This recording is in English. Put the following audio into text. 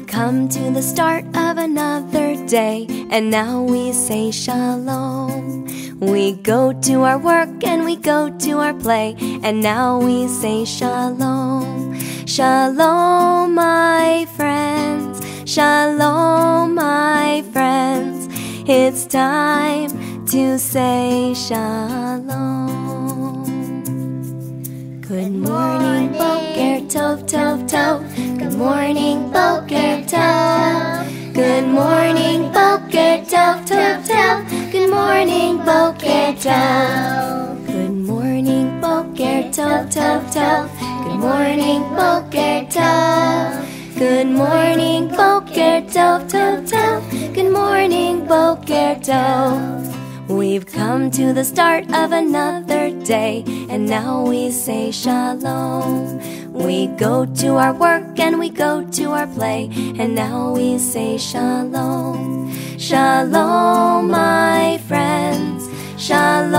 come to the start of another day, and now we say Shalom. We go to our work and we go to our play, and now we say Shalom. Shalom, my friends. Shalom, my friends. It's time to say Shalom. Good morning, Boker Tov, Tov, Tov. Good morning, Boker Tov. Good morning, Boker Tov, Tov, Tov. Good morning, Boker Tov. Good morning, Boker Tov, Tov, Tov. Good morning, Boker Tov. Good morning, Boker Tov, Tov, Tov. Good morning, Boker Tov. We've come to the start of another day, and now we say Shalom. We go to our work and we go to our play, and now we say Shalom. Shalom, my friends. Shalom.